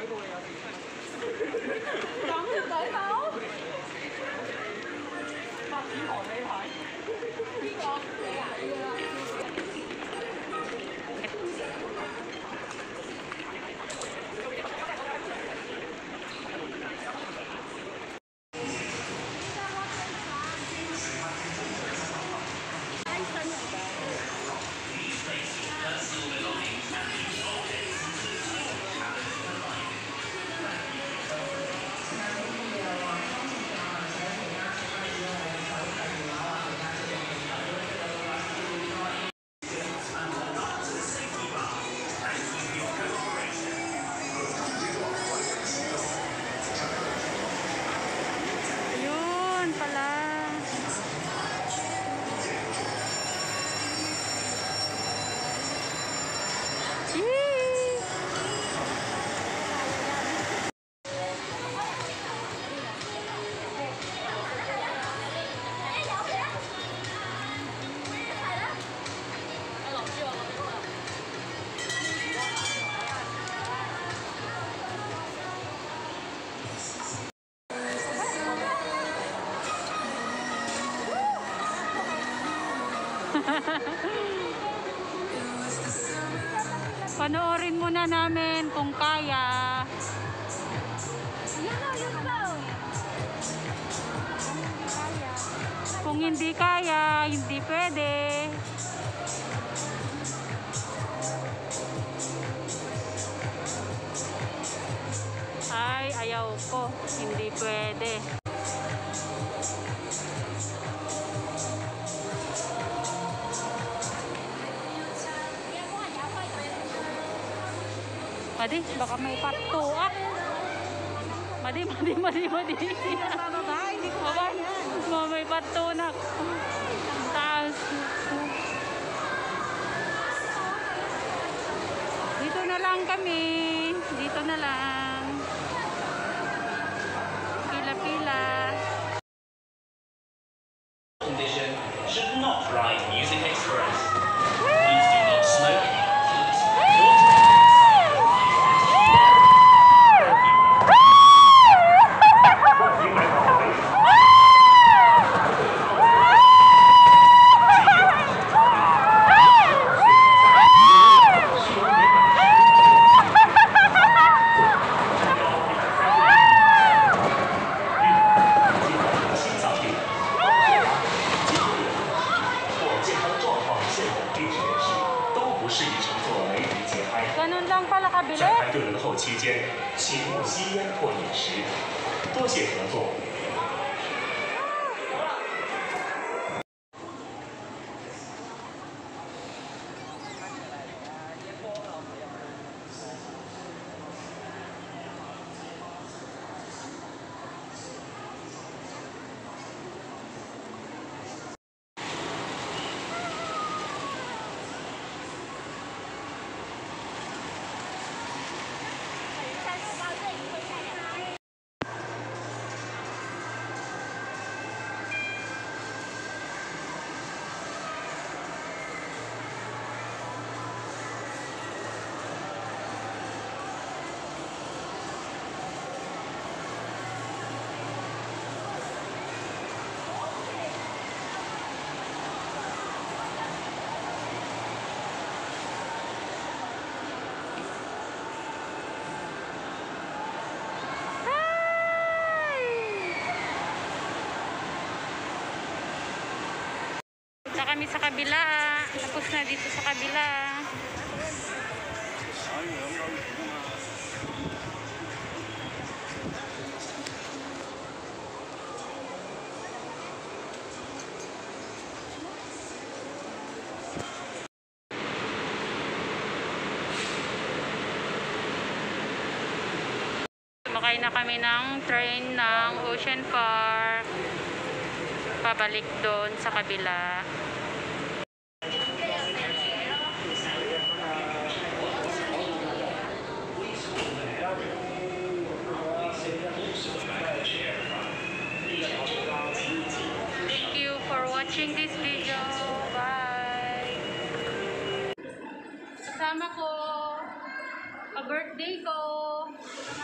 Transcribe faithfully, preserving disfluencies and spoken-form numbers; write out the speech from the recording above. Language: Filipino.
Panoorin muna namin kung kaya. Kung hindi kaya, hindi pwede. Ay, ayaw ko. Hindi pwede. Madi, baka may patuak. Madi, madi, madi, madi. Baba, may patunak. Taas. Dito na lang kami. Dito na lang. Pila-pila. Condition should not ride Music Express. Please do not smoke. Ganun lang pala kabili. 在排队轮候期间，请勿吸烟或饮食。多谢合作。 Kami sa kabila, tapos na dito sa kabila. Sumakay na kami ng train ng Ocean Park pabalik doon sa kabila. Thank you for watching this video. Bye! Kasama ko, ka-birthday ko.